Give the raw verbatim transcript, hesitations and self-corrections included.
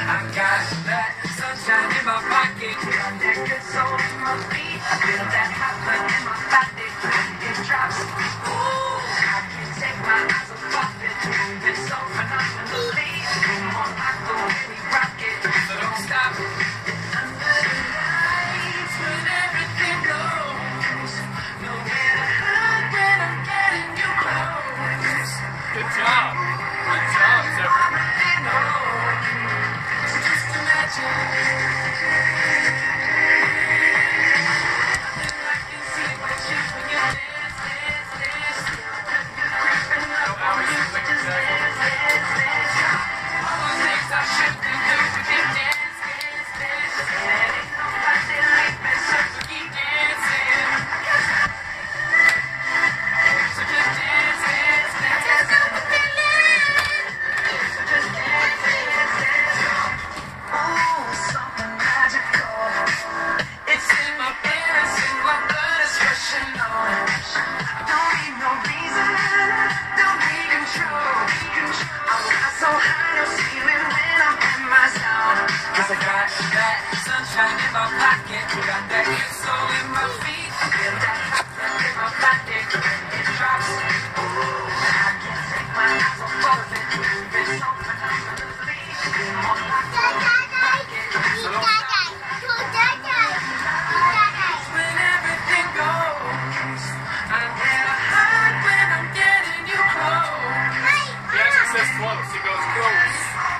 I got that sunshine in my pocket, got that good soul in my feet. I feel that hot blood in my body when it drops. Ooh, I can't take my eyes off it. It's so phenomenally. Come on, I go when we rock it, so don't stop. Under the lights when everything goes, nowhere to hide when I'm getting you close. Good job. Good job, Zephyr. I got that sunshine in my pocket, got that good soul in my feet. I feel that hot blood in my body when it drops. Ooh, I can't take my eyes off of it. It's so phenomenally. I'm on my rocket, so don't stop. When everything goes, I'm there to hide when I'm getting you close. He actually says close. He goes close.